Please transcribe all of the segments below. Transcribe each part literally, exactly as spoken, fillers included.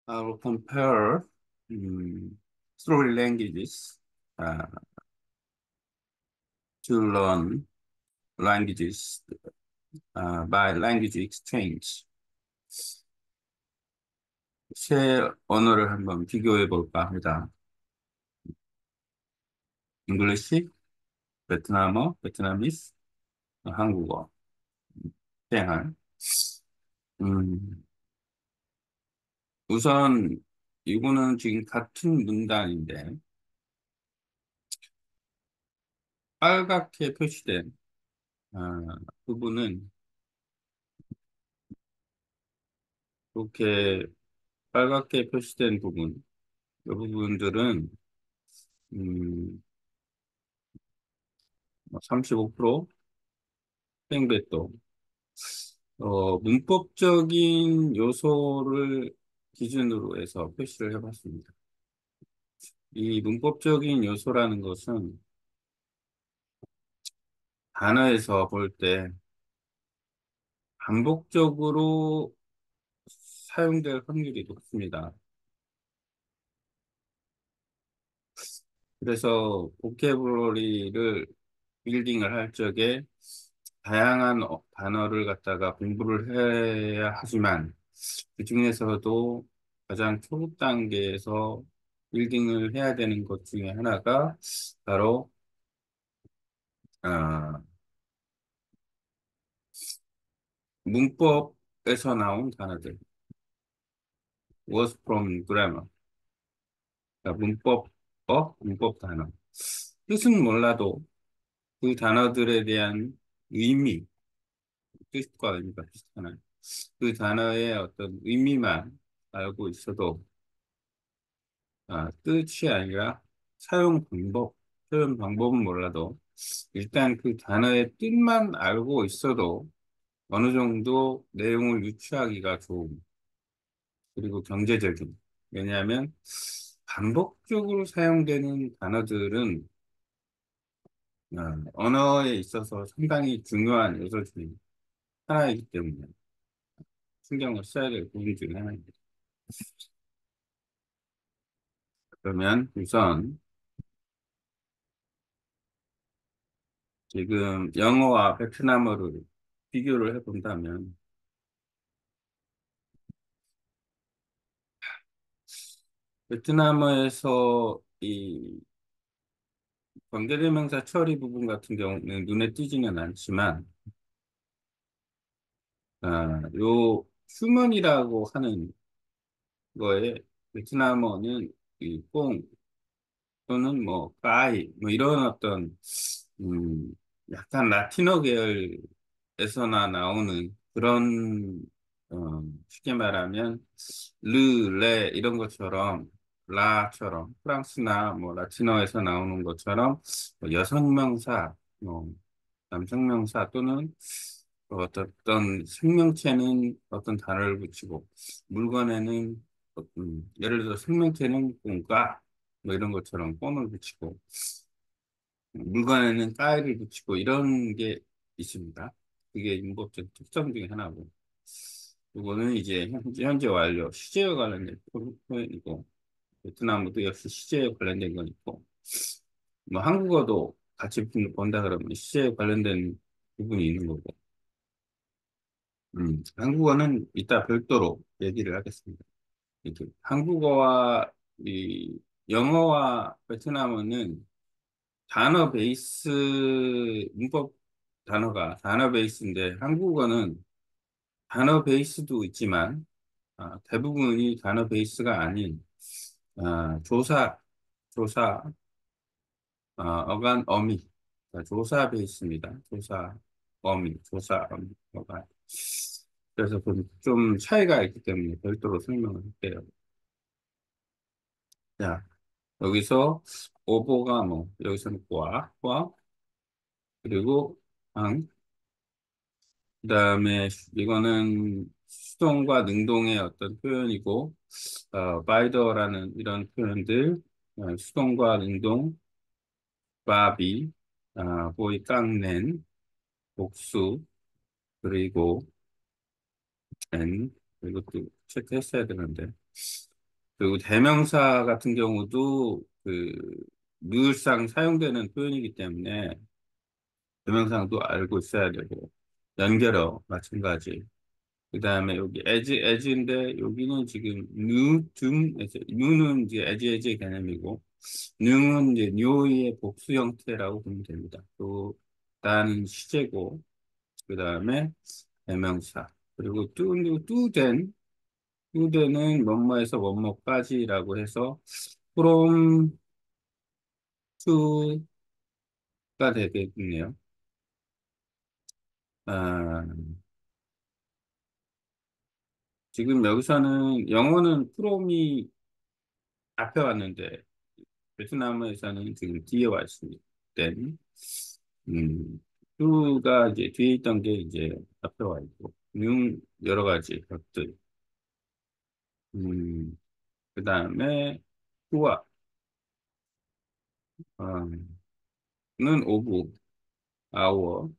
I will compare um, three languages uh, to learn languages uh, by language exchange. 세 언어를 한번 비교해 볼까 합니다. 잉글리시, 베트남어, 베트나미스, 한국어, 생활. 음, 우선 이거는 지금 같은 문단인데 빨갛게 표시된 아, 부분은 이렇게 빨갛게 표시된 부분, 이 부분들은 음, 삼십오 퍼센트 팽배또 어, 문법적인 요소를 기준으로 해서 표시를 해봤습니다. 이 문법적인 요소라는 것은 단어에서 볼 때 반복적으로 사용될 확률이 높습니다. 그래서 보캐블러리를 빌딩을 할 적에 다양한 어- 단어를 갖다가 공부를 해야 하지만 그중에서도 가장 초급 단계에서 빌딩을 해야 되는 것 중에 하나가 바로 아, 문법에서 나온 단어들, words from grammar, 그러니까 문법어, 문법 단어. 뜻은 몰라도 그 단어들에 대한 의미, 뜻과 의미가 비슷하나요? 그 단어의 어떤 의미만 알고 있어도 아, 뜻이 아니라 사용 방법, 표현 방법은 몰라도 일단 그 단어의 뜻만 알고 있어도 어느 정도 내용을 유추하기가 좋은 그리고 경제적인. 왜냐하면 반복적으로 사용되는 단어들은 어, 언어에 있어서 상당히 중요한 요소 중에 하나이기 때문에 신경을 써야 될 부분 중에 하나입니다. 그러면 우선 지금 영어와 베트남어를 비교를 해본다면 베트남어에서 이 관계대명사 처리 부분 같은 경우는 눈에 띄지는 않지만 아, 요 휴먼이라고 하는 거에 베트남어는 이 뽕 또는 뭐 까이 뭐 이런 어떤 음 약간 라틴어 계열에서나 나오는 그런 어, 쉽게 말하면 르, 레 이런 것처럼 라처럼 프랑스나 뭐 라틴어에서 나오는 것처럼 뭐 여성명사, 뭐 남성명사 또는 어떤 어떤 생명체는 어떤 단어를 붙이고 물건에는 어, 음, 예를 들어 생명체는 공과 뭐 이런 것처럼 껌을 붙이고 물건에는 까이를 붙이고 이런 게 있습니다. 그게 문법적 특성 중에 하나고 이거는 이제 현재, 현재 완료 시제와 관련된 표- 표현이고 베트남어도 역시 시제에 관련된 건 있고 뭐 한국어도 같이 본다 그러면 시제에 관련된 부분이 있는 거고 음, 한국어는 이따 별도로 얘기를 하겠습니다. 이렇게 한국어와 이 영어와 베트남어는 단어 베이스 문법 단어가 단어 베이스인데 한국어는 단어 베이스도 있지만 아, 대부분이 단어 베이스가 아닌 아, 조사 조사 어, 어간 어미 그러니까 조사 베이스입니다. 조사 어미 조사 어미 어간 그래서 좀, 좀 차이가 있기 때문에 별도로 설명을 할게요. 자 여기서 오보가 뭐 여기서는 과, 과 그리고 ang 그다음에 이거는 수동과 능동의 어떤 표현이고 어, 바이더라는 이런 표현들 어, 수동과 능동 바비 아, 보이 깡낸 복수 그리고 엔 이것도 체크했어야 되는데 그리고 대명사 같은 경우도 그 늘상 사용되는 표현이기 때문에 대명사도 알고 있어야 되고, 연결어 마찬가지. 그 다음에 여기 as, as인데 여기는 지금 new, 등, new는 이제 as, as의 개념이고, new는 이제 new의 복수 형태라고 보면 됩니다. 또 다는 시제고, 그 다음에 대명사. 그리고 to, to then, to then은 뭐뭐에서 뭐뭐까지라고 해서 from to가 되겠네요. 아, 지금 여기서는 영어는 from이 앞에 왔는데 베트남에서는 지금 뒤에 와 있습니다. then, 음, to가 이제 뒤에 있던 게 이제 앞에 와 있고, 능 여러 가지 것들. 음, 그 다음에 후와 어, 는 오브, 아워.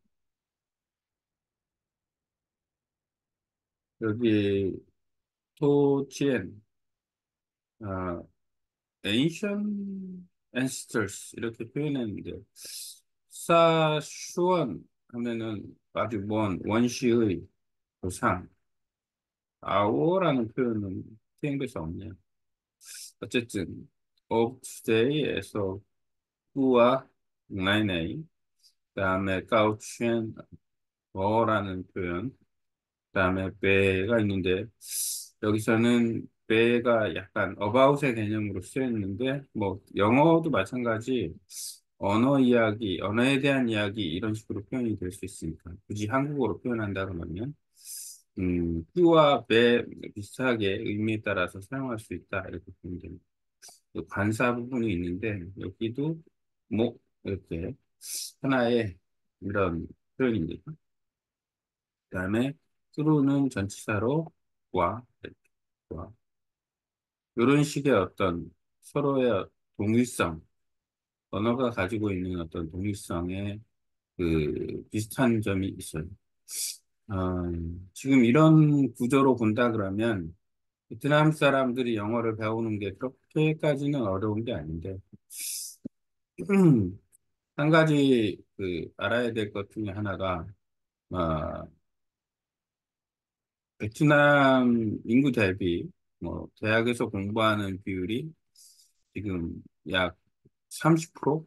여기 토치엔, 어, ancient ancestors 이렇게 표현했는데 사슈원 하면은 아주 먼 원시의 조상, 아오라는 표현은 사용돼서 없네요. 어쨌든 of today에서 후와 나이나이, 그다음에 까우치엔 어라는 표현, 그다음에 배가 있는데 여기서는 배가 약간 about의 개념으로 쓰였는데 뭐 영어도 마찬가지 언어 이야기, 언어에 대한 이야기 이런 식으로 표현이 될 수 있으니까 굳이 한국어로 표현한다 그러면 음, 뷰와 배 비슷하게 의미에 따라서 사용할 수 있다 이렇게 보면 됩니다. 또 관사 부분이 있는데 여기도 목 이렇게 하나의 이런 표현입니다. 그다음에 through는 전치사로 와, 와 이런 식의 어떤 서로의 동일성, 언어가 가지고 있는 어떤 동일성의 그 비슷한 점이 있어요. 어, 지금 이런 구조로 본다 그러면 베트남 사람들이 영어를 배우는 게 그렇게까지는 어려운 게 아닌데 한 가지 그 알아야 될 것 중에 하나가 어, 베트남 인구 대비 뭐 대학에서 공부하는 비율이 지금 약 삼십 퍼센트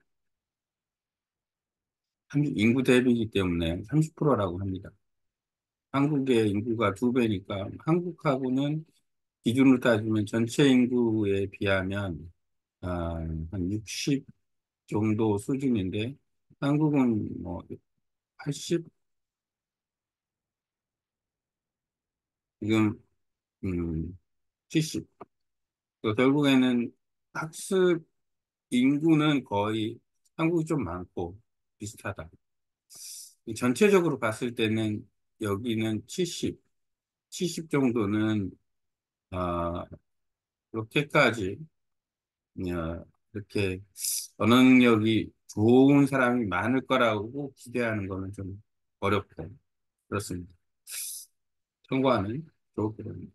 인구 대비이기 때문에 삼십 퍼센트라고 합니다. 한국의 인구가 두 배니까 한국하고는 기준으로 따지면 전체 인구에 비하면 아, 한 육십 정도 수준인데 한국은 뭐 팔십, 지금 음, 칠십. 또 결국에는 학습 인구는 거의 한국이 좀 많고 비슷하다. 전체적으로 봤을 때는 여기는 칠십, 칠십 정도는 아, 그렇게까지 어, 이렇게 언어 능력이 좋은 사람이 많을 거라고 기대하는 거는 좀 어렵고 그렇습니다. 참고하면 좋을 것 같습니다.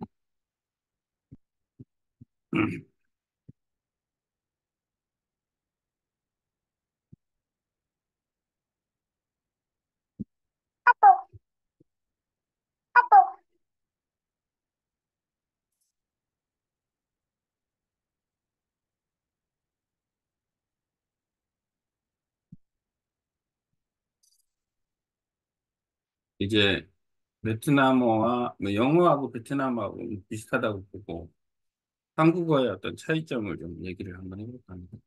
이제 베트남어와 뭐 영어하고 베트남어하고 비슷하다고 보고 한국어의 어떤 차이점을 좀 얘기를 한번 해볼까 합니다.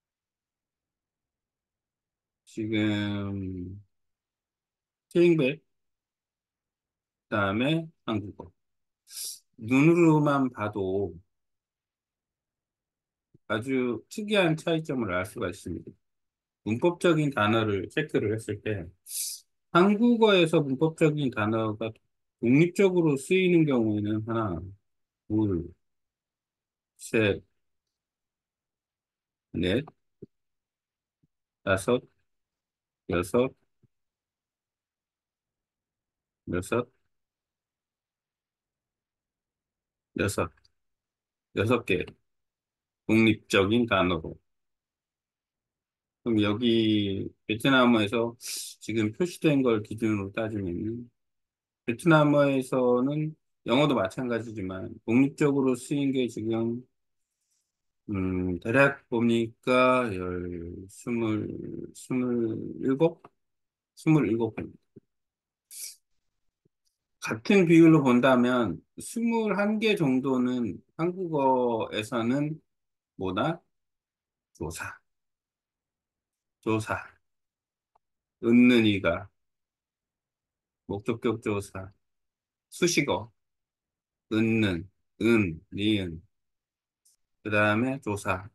지금 스윙백, 그다음에 한국어. 눈으로만 봐도 아주 특이한 차이점을 알 수가 있습니다. 문법적인 단어를 체크를 했을 때 한국어에서 문법적인 단어가 독립적으로 쓰이는 경우에는 하나, 둘, 셋, 넷, 다섯, 여섯, 여섯, 여섯, 여섯 개. 독립적인 단어로. 그럼 여기 베트남어에서 지금 표시된 걸 기준으로 따지면 베트남어에서는 영어도 마찬가지지만 독립적으로 쓰인 게 지금 음, 대략 보니까 열, 스물, 스물일곱? 스물일곱 번. 같은 비율로 본다면 스물한 개 정도는 한국어에서는 뭐다? 조사, 조사, 은는 이가, 목적격 조사, 수식어, 은는, 은, 니은, 그 다음에 조사,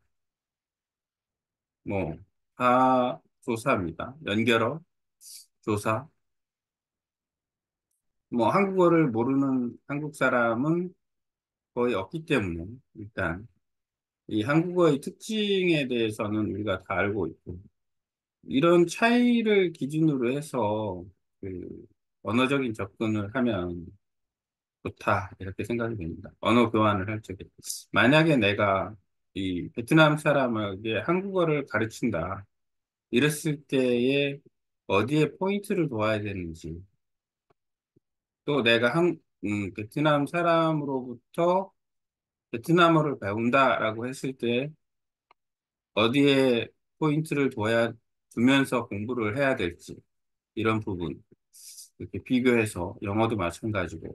뭐, 다 조사입니다. 연결어, 조사. 뭐, 한국어를 모르는 한국 사람은 거의 없기 때문에, 일단, 이 한국어의 특징에 대해서는 우리가 다 알고 있고, 이런 차이를 기준으로 해서, 그, 언어적인 접근을 하면 좋다, 이렇게 생각이 됩니다. 언어 교환을 할 적에. 만약에 내가 이 베트남 사람에게 한국어를 가르친다, 이랬을 때에 어디에 포인트를 둬야 되는지, 또 내가 한, 음, 베트남 사람으로부터 베트남어를 배운다라고 했을 때 어디에 포인트를 둬야, 두면서 공부를 해야 될지, 이런 부분. 이렇게 비교해서 영어도 마찬가지고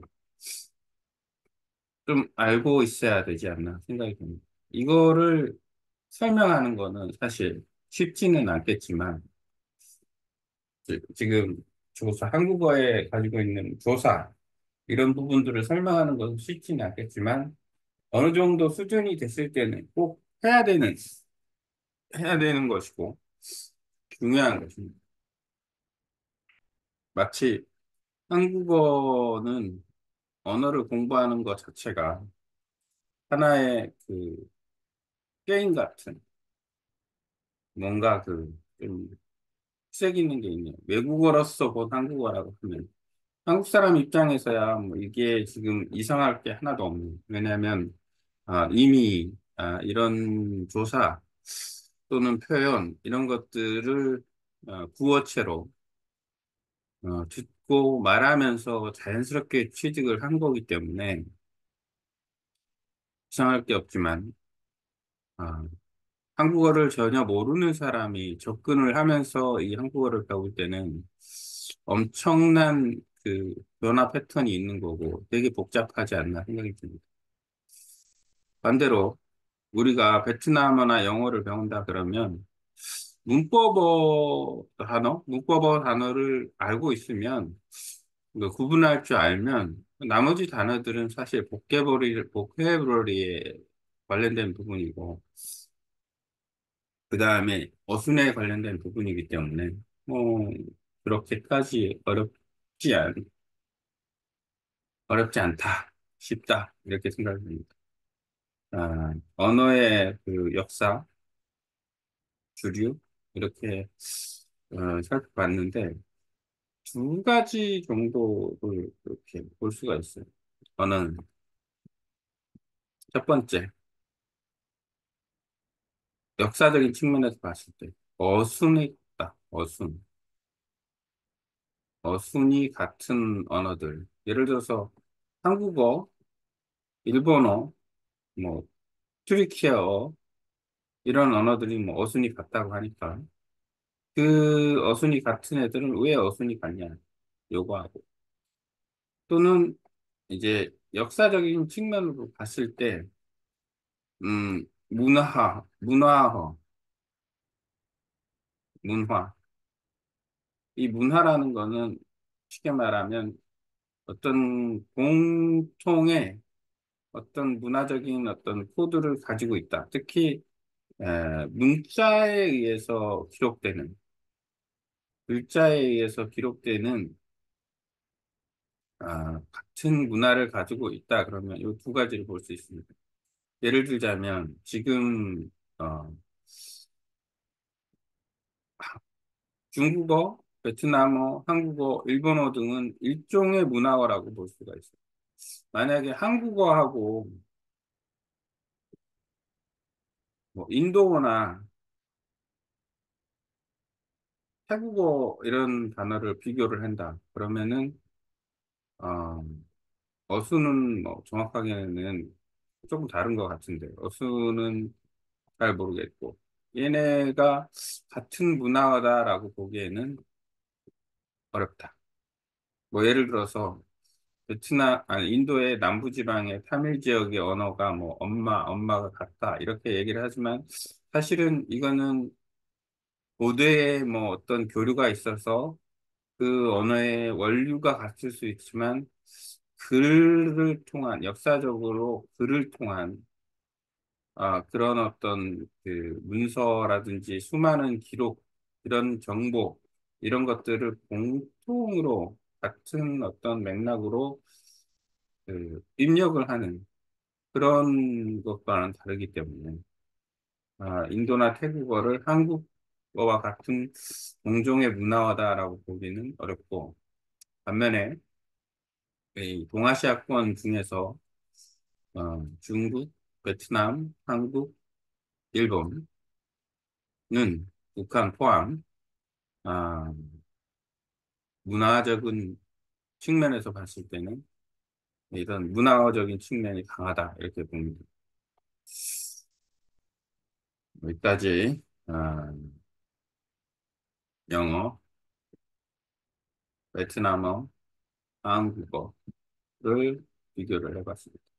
좀 알고 있어야 되지 않나 생각이 듭니다. 이거를 설명하는 거는 사실 쉽지는 않겠지만, 지- 지금 조사, 한국어에 가지고 있는 조사, 이런 부분들을 설명하는 것은 쉽지는 않겠지만, 어느 정도 수준이 됐을 때는 꼭 해야 되는, 해야 되는 것이고, 중요한 것입니다. 마치 한국어는 언어를 공부하는 것 자체가 하나의 그 게임 같은 뭔가 그좀 특색 있는 게 있네요. 외국어로서 본 한국어라고 하면 한국 사람 입장에서야 뭐 이게 지금 이상할 게 하나도 없는. 왜냐하면 아, 이미 아, 이런 조사 또는 표현 이런 것들을 어, 구어체로 어, 듣고 말하면서 자연스럽게 취득을 한 거기 때문에 이상할 게 없지만 아, 한국어를 전혀 모르는 사람이 접근을 하면서 이 한국어를 배울 때는 엄청난 그 변화 패턴이 있는 거고 되게 복잡하지 않나 생각이 듭니다. 반대로 우리가 베트남어나 영어를 배운다 그러면 문법어 단어, 문법어 단어를 알고 있으면 그 구분할 줄 알면 나머지 단어들은 사실 보케버리, 보케버리에 관련된 부분이고 그 다음에 어순에 관련된 부분이기 때문에 뭐 그렇게까지 어렵지 않, 어렵지 않다, 쉽다 이렇게 생각합니다. 아, 언어의 그 역사, 주류 이렇게 어, 살펴봤는데 두 가지 정도를 이렇게 볼 수가 있어요. 저는 첫 번째 역사적인 측면에서 봤을 때 어순이 있다. 어순. 어순이 같은 언어들. 예를 들어서 한국어, 일본어, 뭐 튀르키예어 이런 언어들이 뭐 어순이 같다고 하니까 그 어순이 같은 애들은 왜 어순이 같냐 요구하고 또는 이제 역사적인 측면으로 봤을 때 음, 문화, 문화어, 문화. 이 문화라는 거는 쉽게 말하면 어떤 공통의 어떤 문화적인 어떤 코드를 가지고 있다. 특히 에, 문자에 의해서 기록되는, 글자에 의해서 기록되는 아, 같은 문화를 가지고 있다. 그러면 이 두 가지를 볼 수 있습니다. 예를 들자면 지금 어, 중국어, 베트남어, 한국어, 일본어 등은 일종의 문화어라고 볼 수가 있어요. 만약에 한국어하고 뭐 인도어나 태국어 이런 단어를 비교를 한다. 그러면은 어, 어수는 뭐 정확하게는 조금 다른 것 같은데 어수는 잘 모르겠고 얘네가 같은 문화다라고 보기에는 어렵다. 뭐 예를 들어서 베트남, 아니, 인도의 남부지방의 타밀 지역의 언어가 뭐 엄마, 엄마가 같다 이렇게 얘기를 하지만 사실은 이거는 고대의 뭐 어떤 교류가 있어서 그 언어의 원류가 같을 수 있지만 글을 통한 역사적으로 글을 통한 아, 그런 어떤 그 문서라든지 수많은 기록 이런 정보 이런 것들을 공통으로 같은 어떤 맥락으로 그 입력을 하는 그런 것과는 다르기 때문에 아, 인도나 태국어를 한국어와 같은 공종의 문화어다라고 보기는 어렵고 반면에 이 동아시아권 중에서 어, 중국, 베트남, 한국, 일본은 북한 포함 아, 문화적인 측면에서 봤을 때는 이런 문화적인 측면이 강하다 이렇게 봅니다. 여기까지 아, 영어, 베트남어, 한국어를 비교를 해봤습니다.